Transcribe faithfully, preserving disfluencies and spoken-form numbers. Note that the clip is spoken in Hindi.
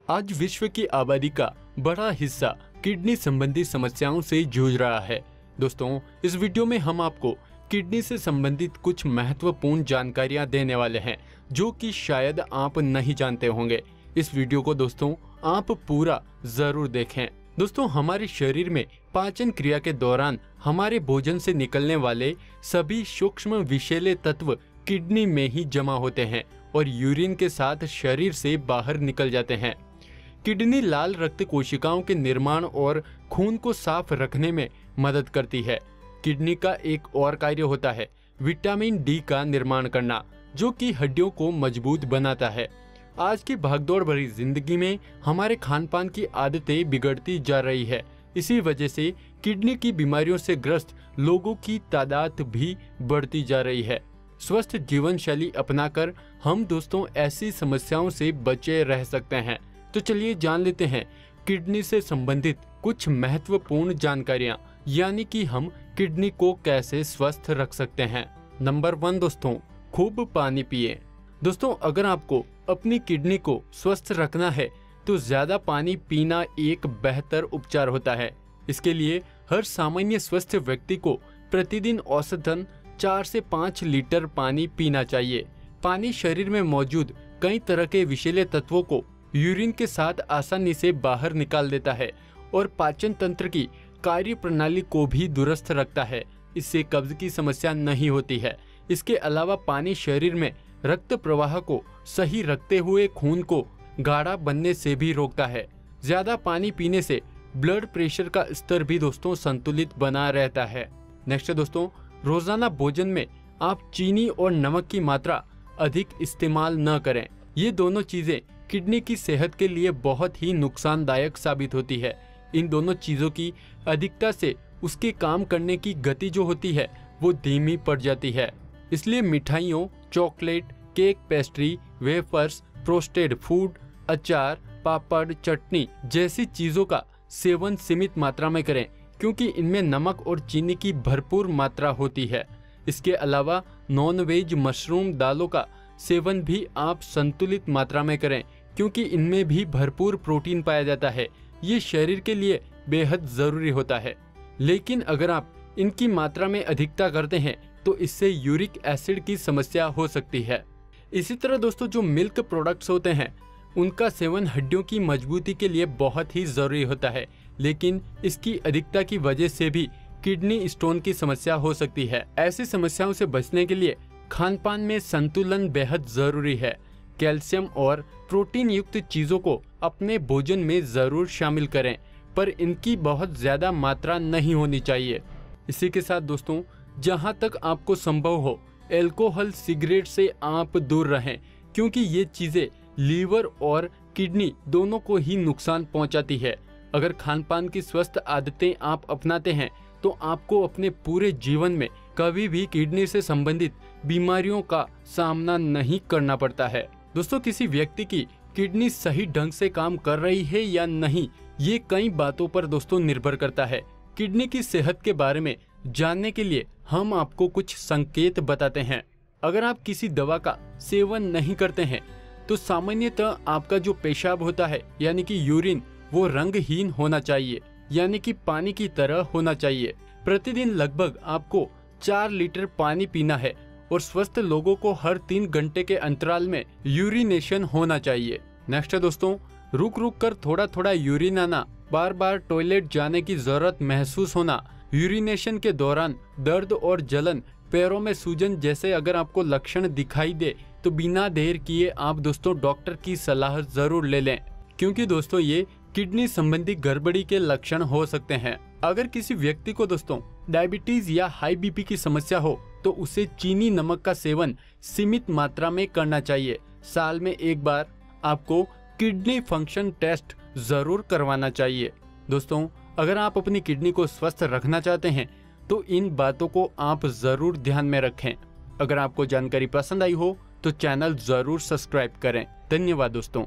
आज विश्व की आबादी का बड़ा हिस्सा किडनी संबंधी समस्याओं से जूझ रहा है। दोस्तों, इस वीडियो में हम आपको किडनी से संबंधित कुछ महत्वपूर्ण जानकारियां देने वाले हैं जो कि शायद आप नहीं जानते होंगे। इस वीडियो को दोस्तों आप पूरा जरूर देखें। दोस्तों, हमारे शरीर में पाचन क्रिया के दौरान हमारे भोजन से निकलने वाले सभी सूक्ष्म विषैले तत्व किडनी में ही जमा होते हैं और यूरिन के साथ शरीर से बाहर निकल जाते हैं। किडनी लाल रक्त कोशिकाओं के निर्माण और खून को साफ रखने में मदद करती है। किडनी का एक और कार्य होता है विटामिन डी का निर्माण करना, जो कि हड्डियों को मजबूत बनाता है। आज की भागदौड़ भरी जिंदगी में हमारे खान पान की आदतें बिगड़ती जा रही है। इसी वजह से किडनी की बीमारियों से ग्रस्त लोगों की तादाद भी बढ़ती जा रही है। स्वस्थ जीवन शैली अपनाकर हम दोस्तों ऐसी समस्याओं से बचे रह सकते हैं। तो चलिए जान लेते हैं किडनी से संबंधित कुछ महत्वपूर्ण जानकारियां, यानी कि हम किडनी को कैसे स्वस्थ रख सकते हैं। नंबर वन दोस्तों, खूब पानी पिए। दोस्तों, अगर आपको अपनी किडनी को स्वस्थ रखना है तो ज्यादा पानी पीना एक बेहतर उपचार होता है। इसके लिए हर सामान्य स्वस्थ व्यक्ति को प्रतिदिन औसतन चार से पाँच लीटर पानी पीना चाहिए। पानी शरीर में मौजूद कई तरह के विषैले तत्वों को यूरिन के साथ आसानी से बाहर निकाल देता है और पाचन तंत्र की कार्य प्रणाली को भी दुरुस्त रखता है। इससे कब्ज की समस्या नहीं होती है। इसके अलावा पानी शरीर में रक्त प्रवाह को सही रखते हुए खून को गाढ़ा बनने से भी रोकता है। ज्यादा पानी पीने से ब्लड प्रेशर का स्तर भी दोस्तों संतुलित बना रहता है। नेक्स्ट दोस्तों, रोजाना भोजन में आप चीनी और नमक की मात्रा अधिक इस्तेमाल न करें। ये दोनों चीजें किडनी की सेहत के लिए बहुत ही नुकसानदायक साबित होती है। इन दोनों चीजों की अधिकता से उसके काम करने की गति जो होती है वो धीमी पड़ जाती है। इसलिए मिठाइयों, chocolate, cake, pastry, wafers, processed food, अचार, पापड़, चटनी जैसी चीजों का सेवन सीमित मात्रा में करें, क्योंकि इनमें नमक और चीनी की भरपूर मात्रा होती है। इसके अलावा नॉन वेज, मशरूम, दालों का सेवन भी आप संतुलित मात्रा में करें, क्योंकि इनमें भी भरपूर प्रोटीन पाया जाता है। ये शरीर के लिए बेहद जरूरी होता है। लेकिन अगर आप इनकी मात्रा में अधिकता करते हैं तो इससे यूरिक एसिड की समस्या हो सकती है। इसी तरह दोस्तों, जो मिल्क प्रोडक्ट्स होते हैं उनका सेवन हड्डियों की मजबूती के लिए बहुत ही जरूरी होता है, लेकिन इसकी अधिकता की वजह से भी किडनी स्टोन की समस्या हो सकती है। ऐसी समस्याओं से बचने के लिए खान पान में संतुलन बेहद जरूरी है। कैल्शियम और प्रोटीन युक्त चीजों को अपने भोजन में जरूर शामिल करें, पर इनकी बहुत ज्यादा मात्रा नहीं होनी चाहिए। इसी के साथ दोस्तों, जहां तक आपको संभव हो अल्कोहल, सिगरेट से आप दूर रहें, क्योंकि ये चीजें लीवर और किडनी दोनों को ही नुकसान पहुंचाती है। अगर खान पान की स्वस्थ आदतें आप अपनाते हैं तो आपको अपने पूरे जीवन में कभी भी किडनी से संबंधित बीमारियों का सामना नहीं करना पड़ता है। दोस्तों, किसी व्यक्ति की किडनी सही ढंग से काम कर रही है या नहीं, ये कई बातों पर दोस्तों निर्भर करता है। किडनी की सेहत के बारे में जानने के लिए हम आपको कुछ संकेत बताते हैं। अगर आप किसी दवा का सेवन नहीं करते हैं तो सामान्यतः आपका जो पेशाब होता है यानी कि यूरिन वो रंगहीन होना चाहिए, यानी कि पानी की तरह होना चाहिए। प्रतिदिन लगभग आपको चार लीटर पानी पीना है और स्वस्थ लोगों को हर तीन घंटे के अंतराल में यूरिनेशन होना चाहिए। नेक्स्ट है दोस्तों, रुक रुक कर थोड़ा थोड़ा यूरिन आना, बार बार टॉयलेट जाने की जरूरत महसूस होना, यूरिनेशन के दौरान दर्द और जलन, पैरों में सूजन जैसे अगर आपको लक्षण दिखाई दे तो बिना देर किए आप दोस्तों डॉक्टर की सलाह जरूर ले लें, क्योंकि दोस्तों ये किडनी संबंधी गड़बड़ी के लक्षण हो सकते हैं। अगर किसी व्यक्ति को दोस्तों डायबिटीज या हाई बीपी की समस्या हो तो उसे चीनी, नमक का सेवन सीमित मात्रा में करना चाहिए। साल में एक बार आपको किडनी फंक्शन टेस्ट जरूर करवाना चाहिए। दोस्तों, अगर आप अपनी किडनी को स्वस्थ रखना चाहते हैं तो इन बातों को आप जरूर ध्यान में रखें। अगर आपको जानकारी पसंद आई हो तो चैनल जरूर सब्सक्राइब करें। धन्यवाद दोस्तों।